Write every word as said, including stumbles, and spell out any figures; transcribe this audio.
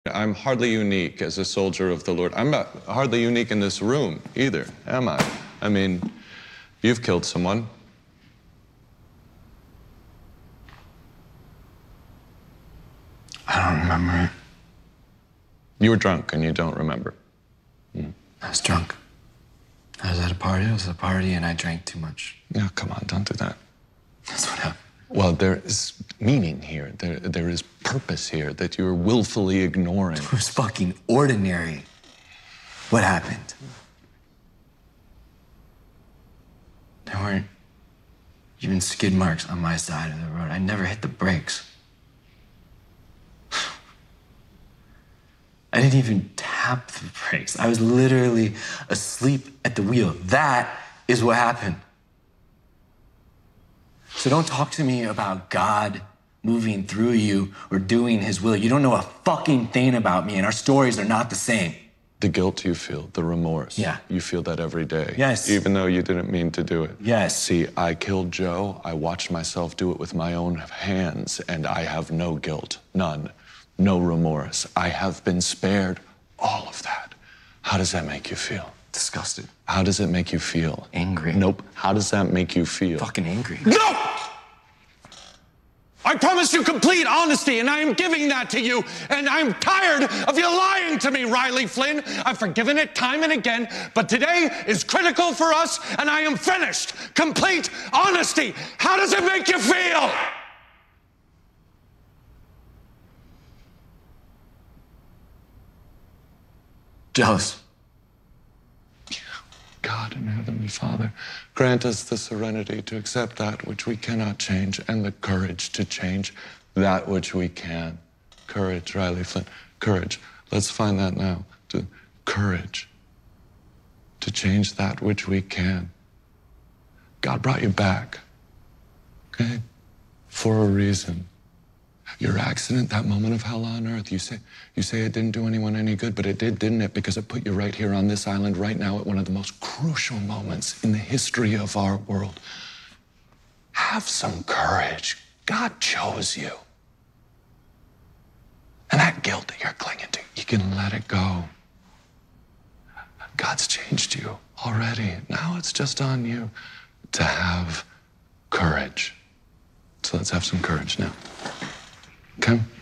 I'm hardly unique as a soldier of the Lord. I'm not hardly unique in this room either, am I? I mean, you've killed someone. I don't remember. You were drunk and you don't remember. Mm. I was drunk. I was at a party. I was at a party and I drank too much. No, come on, don't do that. That's what happened. Well, there is meaning here. There, there is purpose here that you're willfully ignoring. It was fucking ordinary. What happened? There weren't even skid marks on my side of the road. I never hit the brakes. I didn't even tap the brakes. I was literally asleep at the wheel. That is what happened. So don't talk to me about God moving through you or doing his will. You don't know a fucking thing about me, and our stories are not the same. The guilt you feel, the remorse. Yeah. You feel that every day. Yes. Even though you didn't mean to do it. Yes. See, I killed Joe. I watched myself do it with my own hands, and I have no guilt. None. No remorse. I have been spared all of that. How does that make you feel? Disgusted. How does it make you feel? Angry. Nope. How does that make you feel? Fucking angry. No! I promised you complete honesty, and I am giving that to you, and I'm tired of you lying to me, Riley Flynn. I've forgiven it time and again, but today is critical for us, and I am finished. Complete honesty. How does it make you feel? Jealous. God and Heavenly Father, grant us the serenity to accept that which we cannot change and the courage to change that which we can. Courage, Riley Flynn. Courage. Let's find that now. To courage to change that which we can. God brought you back, okay? For a reason. Your accident, that moment of hell on earth, you say, you say it didn't do anyone any good, but it did, didn't it? Because it put you right here on this island right now at one of the most crucial moments in the history of our world. Have some courage. God chose you. And that guilt that you're clinging to, you can let it go. God's changed you already. Now it's just on you to have courage. So let's have some courage now. Okay?